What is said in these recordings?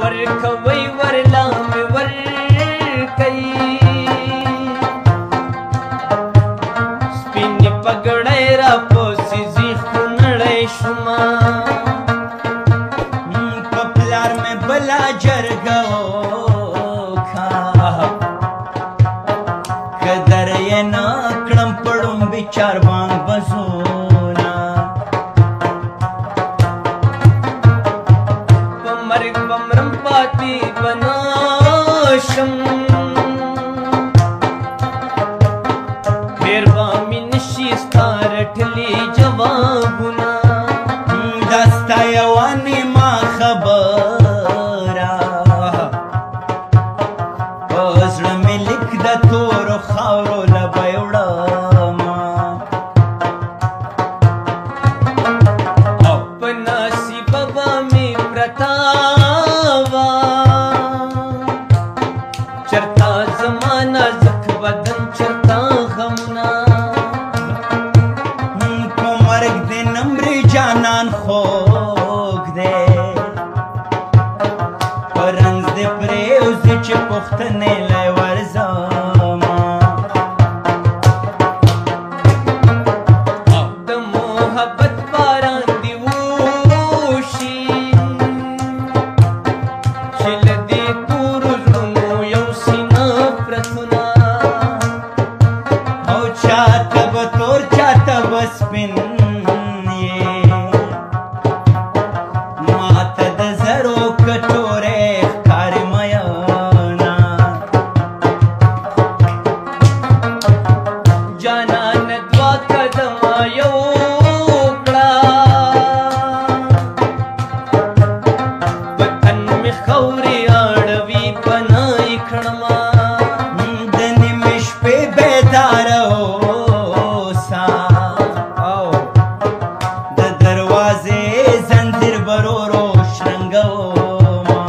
ورکوي ورلا مې ورکوي سپینې پګړۍ راپسې ځي خو نړۍ شومه په پلار مې بلا جرګه وکړه قدر یې نه کړم په ړومبي چاربان بزونه په مرګ به مرم پاتې به نه شم هېر به مې نشي ستا رټلي جوابونه دا ستا یوه نیمه خبره په زړه مې لیک د تورو خاورو له به یې وړمه په نصیبه به مې پرته وه چرته زما نازک بدن چرته غمونه په مرګ دې نمرې جانان خوږ دی په رنځ دې پرېوځي چې پوښتنې لی ورځمه د محبت باران دې وشي چې له دې تورو زړونو یو سینه پرتونه او چاته به تور چاته به سپین یې ماته د زرو کټورې ښکاري میینه جانان دوه قدمه یو کړه وطن مې خاورې اړوي پناه یې کړمه د نیمې شپې بیداره اوسه او د دروازې زنځیر به ورو ورو شرنګومه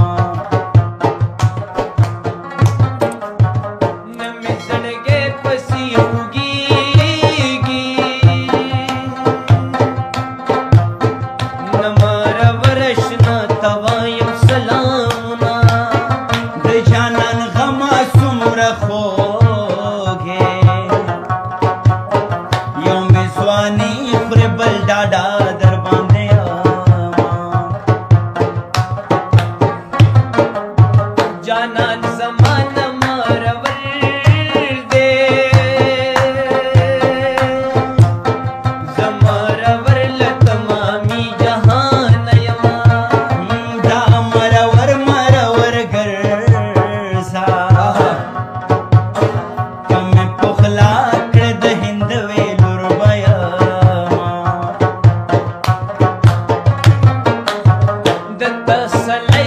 نه مې زړګی پسې خوږېږي نه مرور شنه ته وایم سلامونه د جانان غمه څومره خوږ یې یو مې ځواني خورې بل ډاډه در باندې یمه جانان زمانه مرور دی زمرور له تمامي جهان یمه دا مرور مرور ګرځه که مې پخلا کړه د هندوې لور به یمه د تسلی